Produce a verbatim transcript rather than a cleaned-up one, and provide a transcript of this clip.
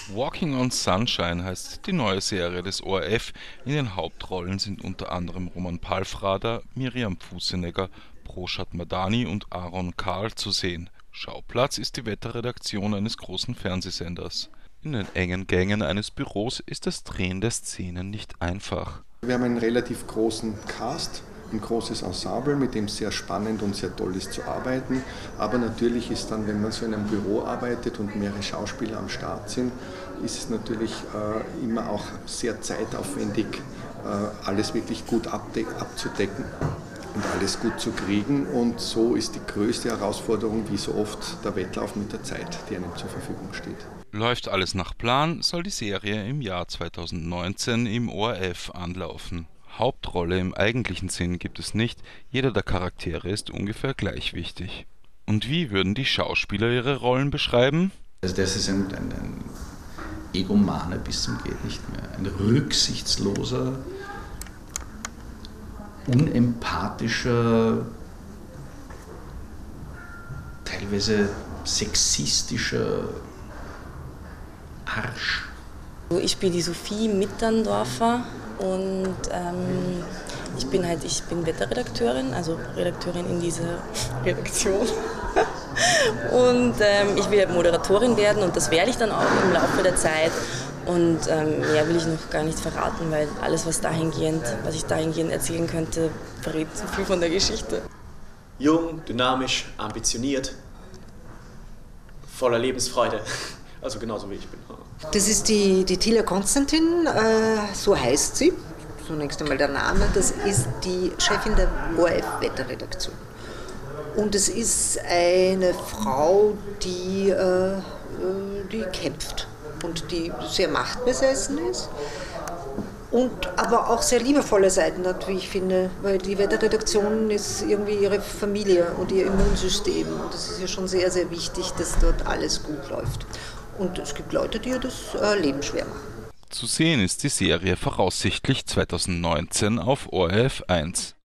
Walking on Sunshine heißt die neue Serie des O R F. In den Hauptrollen sind unter anderem Roman Palfrader, Miriam Pfusenegger, Proshat Madani und Aaron Carl zu sehen. Schauplatz ist die Wetterredaktion eines großen Fernsehsenders. In den engen Gängen eines Büros ist das Drehen der Szenen nicht einfach. Wir haben einen relativ großen Cast, ein großes Ensemble, mit dem es sehr spannend und sehr toll ist zu arbeiten. Aber natürlich ist dann, wenn man so in einem Büro arbeitet und mehrere Schauspieler am Start sind, ist es natürlich äh, immer auch sehr zeitaufwendig, äh, alles wirklich gut abzudecken und alles gut zu kriegen. Und so ist die größte Herausforderung, wie so oft, der Wettlauf mit der Zeit, die einem zur Verfügung steht. Läuft alles nach Plan, soll die Serie im Jahr zweitausendneunzehn im O R F anlaufen. Hauptrolle im eigentlichen Sinn gibt es nicht, jeder der Charaktere ist ungefähr gleich wichtig. Und wie würden die Schauspieler ihre Rollen beschreiben? Also das ist ein, ein, ein Egomaner bis zum geht nicht mehr, ein rücksichtsloser, unempathischer, teilweise sexistischer Arsch. Ich bin die Sophie Mitterndorfer und ähm, ich bin halt, ich bin Wetterredakteurin, also Redakteurin in dieser Redaktion. Und ähm, ich will halt Moderatorin werden und das werde ich dann auch im Laufe der Zeit. Und ähm, mehr will ich noch gar nicht verraten, weil alles, was dahingehend, was ich dahingehend erzählen könnte, verrät zu viel von der Geschichte. Jung, dynamisch, ambitioniert, voller Lebensfreude. Also genauso wie ich bin. Das ist die, die Tila Konstantin, äh, so heißt sie, zunächst einmal der Name. Das ist die Chefin der O R F-Wetterredaktion. Und es ist eine Frau, die, äh, die kämpft und die sehr machtbesessen ist. Und aber auch sehr liebevolle Seiten hat, wie ich finde, weil die Wetterredaktion ist irgendwie ihre Familie und ihr Immunsystem. Und es ist ja schon sehr, sehr wichtig, dass dort alles gut läuft. Und es gibt Leute, die ihr das äh, Leben schwer machen. Zu sehen ist die Serie voraussichtlich zweitausendneunzehn auf O R F eins.